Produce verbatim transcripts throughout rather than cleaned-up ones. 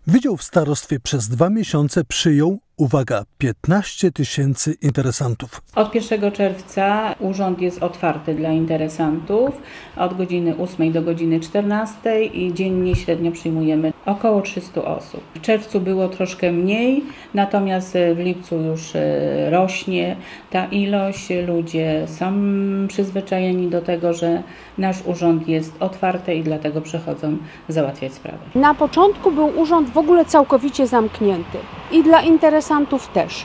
Wydział w starostwie przez dwa miesiące przyjął, uwaga, piętnaście tysięcy interesantów. Od pierwszego czerwca urząd jest otwarty dla interesantów od godziny ósmej do godziny czternastej i dziennie średnio przyjmujemy około trzysta osób. W czerwcu było troszkę mniej, natomiast w lipcu już rośnie ta ilość. Ludzie są przyzwyczajeni do tego, że nasz urząd jest otwarty i dlatego przychodzą załatwiać sprawy. Na początku był urząd w ogóle całkowicie zamknięty i dla interesantów też.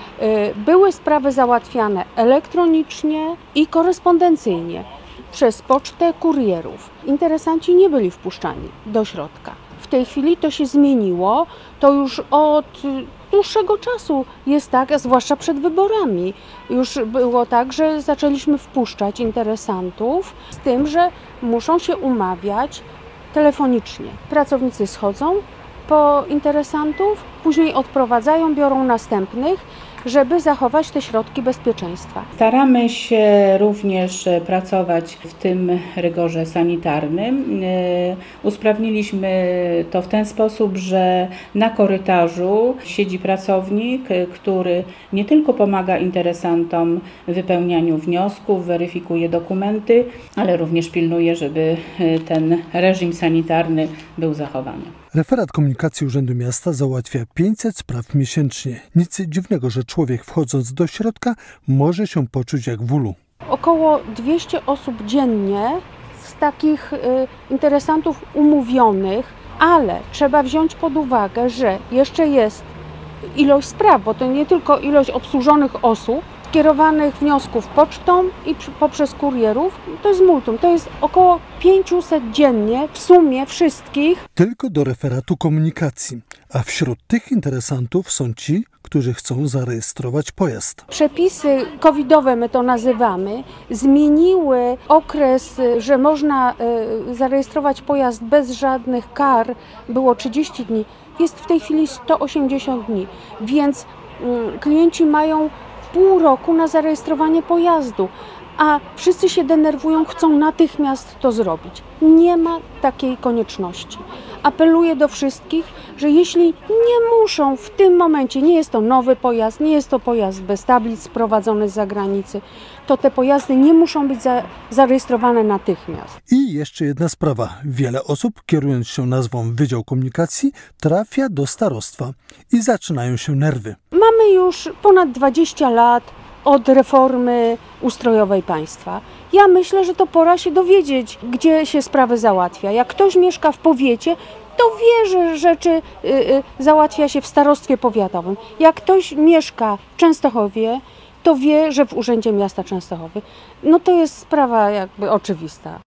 Były sprawy załatwiane elektronicznie i korespondencyjnie przez pocztę kurierów. Interesanci nie byli wpuszczani do środka. W tej chwili to się zmieniło, to już od dłuższego czasu jest tak, zwłaszcza przed wyborami. Już było tak, że zaczęliśmy wpuszczać interesantów z tym, że muszą się umawiać telefonicznie. Pracownicy schodzą po interesantów, później odprowadzają, biorą następnych, żeby zachować te środki bezpieczeństwa. Staramy się również pracować w tym rygorze sanitarnym. Usprawniliśmy to w ten sposób, że na korytarzu siedzi pracownik, który nie tylko pomaga interesantom w wypełnianiu wniosków, weryfikuje dokumenty, ale również pilnuje, żeby ten reżim sanitarny był zachowany. Referat komunikacji Urzędu Miasta załatwia pięćset spraw miesięcznie. Nic dziwnego, że człowiek wchodząc do środka może się poczuć jak w ulu. Około dwieście osób dziennie z takich y, interesantów umówionych, ale trzeba wziąć pod uwagę, że jeszcze jest ilość spraw, bo to nie tylko ilość obsłużonych osób, kierowanych wniosków pocztą i poprzez kurierów, to jest multum, to jest około pięćset dziennie w sumie wszystkich. Tylko do referatu komunikacji, a wśród tych interesantów są ci, którzy chcą zarejestrować pojazd. Przepisy covidowe, my to nazywamy, zmieniły okres, że można zarejestrować pojazd bez żadnych kar, było trzydzieści dni, jest w tej chwili sto osiemdziesiąt dni, więc klienci mają pół roku na zarejestrowanie pojazdu, a wszyscy się denerwują, chcą natychmiast to zrobić. Nie ma takiej konieczności. Apeluję do wszystkich, że jeśli nie muszą w tym momencie, nie jest to nowy pojazd, nie jest to pojazd bez tablic sprowadzony z zagranicy, to te pojazdy nie muszą być za, zarejestrowane natychmiast. I jeszcze jedna sprawa. Wiele osób, kierując się nazwą Wydział Komunikacji, trafia do starostwa i zaczynają się nerwy. Mamy już ponad dwadzieścia lat od reformy ustrojowej państwa. Ja myślę, że to pora się dowiedzieć, gdzie się sprawy załatwia. Jak ktoś mieszka w powiecie, to wie, że rzeczy y, y, załatwia się w starostwie powiatowym. Jak ktoś mieszka w Częstochowie, to wie, że w Urzędzie Miasta Częstochowy. No to jest sprawa jakby oczywista.